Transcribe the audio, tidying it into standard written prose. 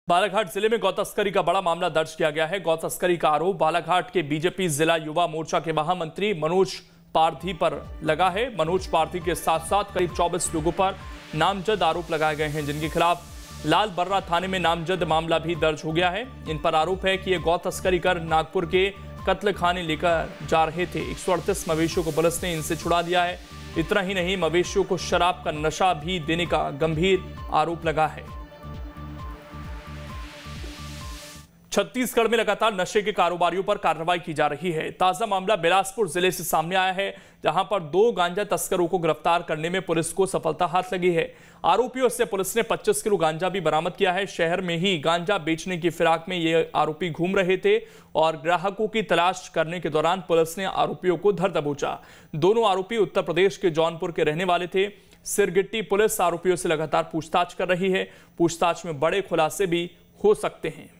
बालाघाट जिले में गौ तस्करी का बड़ा मामला दर्ज किया गया है। गौ तस्करी का आरोप बालाघाट के बीजेपी जिला युवा मोर्चा के महामंत्री मनोज पारधी पर लगा है। मनोज पारधी के साथ साथ करीब 24 लोगों पर नामजद आरोप लगाए गए हैं, जिनके खिलाफ लाल बर्रा थाने में नामजद मामला भी दर्ज हो गया है। इन पर आरोप है कि ये गौ तस्करी कर नागपुर के कत्ल खाने लेकर जा रहे थे। 138 मवेशियों को पुलिस ने इनसे छुड़ा दिया है। इतना ही नहीं, मवेशियों को शराब का नशा भी देने का गंभीर आरोप लगा है। छत्तीसगढ़ में लगातार नशे के कारोबारियों पर कार्रवाई की जा रही है। ताजा मामला बिलासपुर जिले से सामने आया है, जहां पर 2 गांजा तस्करों को गिरफ्तार करने में पुलिस को सफलता हाथ लगी है। आरोपियों से पुलिस ने 25 किलो गांजा भी बरामद किया है। शहर में ही गांजा बेचने की फिराक में ये आरोपी घूम रहे थे और ग्राहकों की तलाश करने के दौरान पुलिस ने आरोपियों को धर दबोचा। दोनों आरोपी उत्तर प्रदेश के जौनपुर के रहने वाले थे। सिरगिट्टी पुलिस आरोपियों से लगातार पूछताछ कर रही है। पूछताछ में बड़े खुलासे भी हो सकते हैं।